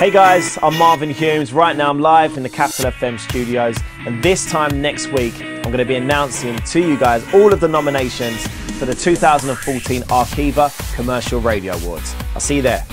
Hey guys, I'm Marvin Humes. Right now I'm live in the Capital FM studios, and this time next week I'm going to be announcing to you guys all of the nominations for the 2014 Arqiva Commercial Radio Awards. I'll see you there.